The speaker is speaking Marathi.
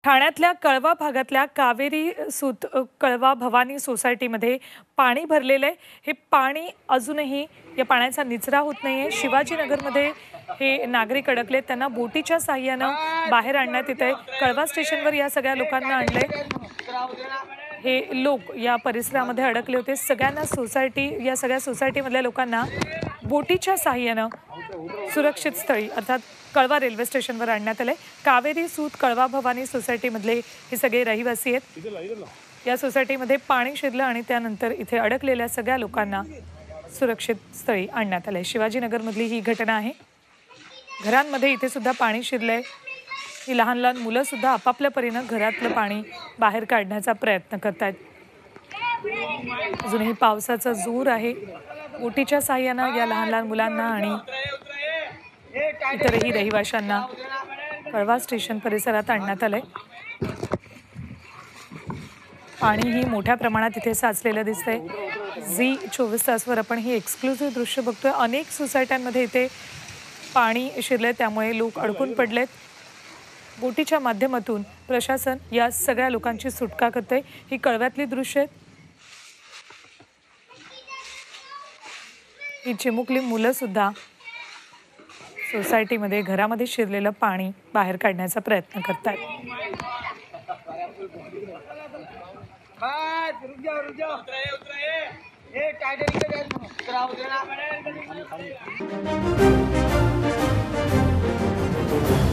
ठाण्यातल्या कळवा भागातल्या कावेरी सूत कळवा भवानी सोसायटीमध्ये पाणी भरलेलं आहे। हे पाणी अजूनही या पाण्याचा निचरा होत नाहीये। शिवाजीनगरमध्ये हे नागरिक अडकले, त्यांना बोटीच्या साहाय्याने बाहेर आणण्यात येत आहे। कळवा स्टेशनवर या सगळ्या लोकांना आणलंय। हे लोक या परिसरामध्ये अडकले होते। सगळ्यांना या सगळ्या सोसायटीमधल्या लोकांना बोटीच्या साहाय्याने सुरक्षित स्थळी अर्थात कळवा रेल्वे स्टेशनवर आणण्यात आले। कावेरी सूत कळवा भवानी सोसायटीमधले हे सगळे रहिवासी आहेत। या सोसायटीमध्ये पाणी शिरलं आणि त्यानंतर इथे अडकलेल्या सगळ्या लोकांना सुरक्षित स्थळी आणण्यात आले। शिवाजीनगरमधली ही घटना आहे। घरांमध्ये इथे सुद्धा पाणी शिरलंय। ही लहान लहान मुलं सुद्धा आपापल्या परीने घरातलं पाणी बाहेर काढण्याचा प्रयत्न करतात। अजूनही पावसाचा जोर आहे। बोटीच्या साहाय्याने या लहान लहान मुलांना आणि इतरही रहिवाशांना कळवा स्टेशन परिसरात आणण्यात आलंय। पाणीही मोठ्या प्रमाणात इथे साचलेलं दिसतंय। झी 24 तासवर आपण ही एक्सक्लुसिव्ह दृश्य बघतोय। अनेक सोसायट्यांमध्ये इथे पाणी शिरले, त्यामुळे लोक अडकून पडलेत। बोटीच्या माध्यमातून प्रशासन या सगळ्या लोकांची सुटका करते। ही कळव्यातली दृश्य आहेत। ही चिमुकली मुलं सुद्धा सोसायटीमध्ये घरामध्ये शिरलेलं पाणी बाहेर काढण्याचा प्रयत्न करतात। उतरा